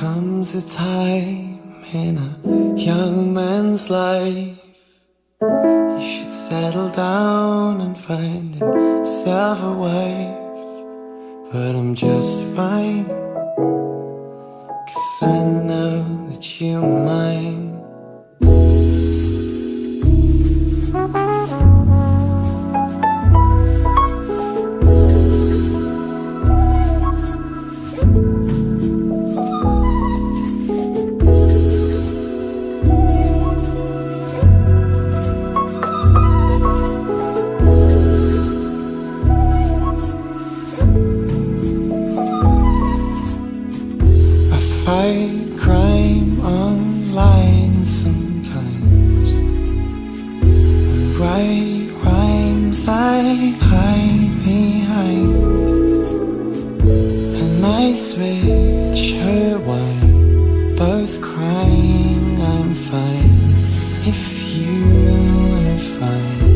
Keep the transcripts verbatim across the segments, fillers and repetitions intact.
comes a time in a young man's life he should settle down and find himself a wife. But I'm just fine, 'cause I know that you're mine. Fight crime online sometimes, and write rhymes I hide behind, and I switch her wine, both crying I'm fine if you are fine.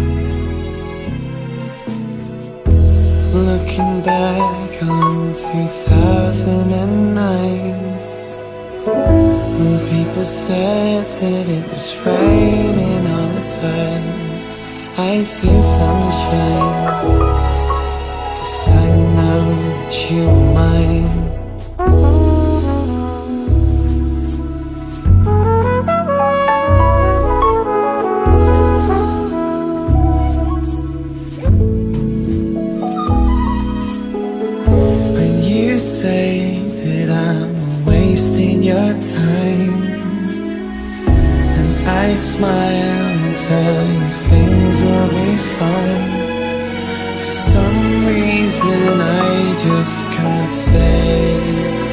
Looking back on two thousand nine, when people said that it was raining all the time, I see sunshine, 'cause I know that you're mine. When you say that I'm wasting your time, and I smile and tell you things will be fine, for some reason I just can't say